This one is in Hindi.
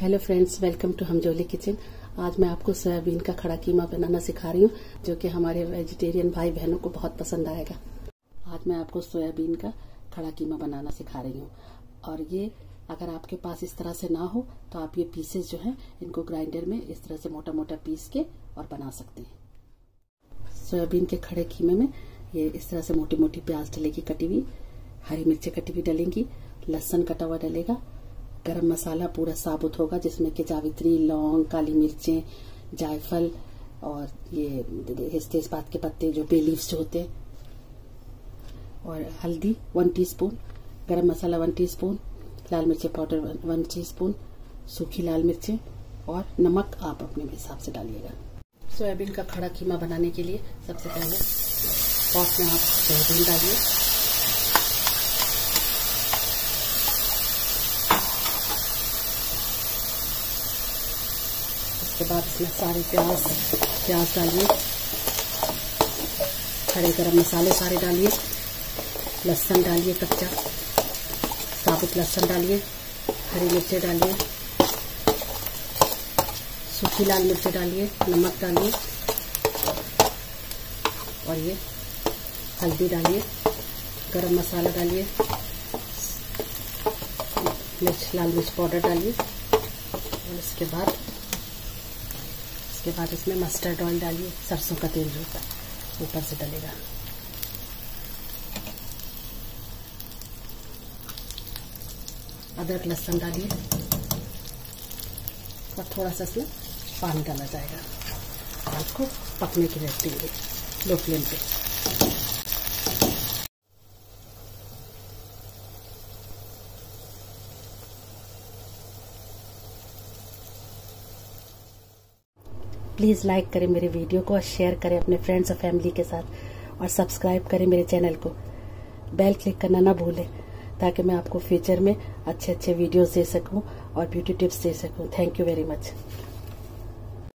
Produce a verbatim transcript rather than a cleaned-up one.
Hello friends, welcome to Hamjoli kitchen. आज मैं आपको सोयाबीन का खड़ा कीमा बनाना सिखा रही हूँ, जो कि हमारे वेजिटेरियन भाई बहनों को बहुत पसंद आएगा। आज मैं आपको सोयाबीन का खड़ा कीमा बनाना सिखा रही हूँ। और ये अगर आपके पास इस तरह से ना हो तो आप ये पीसेस जो हैं इनको ग्राइंडर में इस तरह से मोटा मोटा पीस के और बना सकते हैं। सोयाबीन के खड़े कीमे में ये इस तरह से मोटी मोटी प्याज डलेगी कटी हुई, हरी मिर्चें कटी हुई डलेंगी, लहसुन कटा हुआ डलेगा, गरम मसाला पूरा साबुत होगा जिसमें कि जावित्री, लौंग, काली मिर्चें, जायफल और ये तेजपात के पत्ते जो बे लीव्स जो होते हैं, और हल्दी वन टीस्पून, गरम मसाला वन टीस्पून, लाल मिर्ची पाउडर वन टीस्पून, सूखी लाल मिर्चें और नमक आप अपने हिसाब से डालिएगा। सोयाबीन का खड़ा कीमा बनाने के लिए सबसे पहले पॉट में आप सोयाबीन डालिए। उसके बाद इसमें सारे प्याज प्याज डालिए, खड़े गरम मसाले सारे डालिए, लहसुन डालिए कच्चा, साबुत लहसुन डालिए, हरी मिर्चें डालिए, सूखी लाल मिर्चें डालिए, नमक डालिए और ये हल्दी डालिए, गरम मसाला डालिए, मिर्च लाल मिर्च पाउडर डालिए और इसके बाद इसके बाद इसमें मस्टर्ड ऑयल डालिए, सरसों का तेल जो होता है ऊपर से डलेगा। अदरक लहसुन डालिए और थोड़ा सा इसमें पानी डाला जाएगा। इसको पकने के लिए रख देंगे लो फ्लेम पे। प्लीज़ लाइक करें मेरे वीडियो को और शेयर करें अपने फ्रेंड्स और फैमिली के साथ, और सब्सक्राइब करें मेरे चैनल को। बेल क्लिक करना ना भूलें ताकि मैं आपको फ्यूचर में अच्छे अच्छे वीडियोस दे सकूं और ब्यूटी टिप्स दे सकूं। Thank you very much.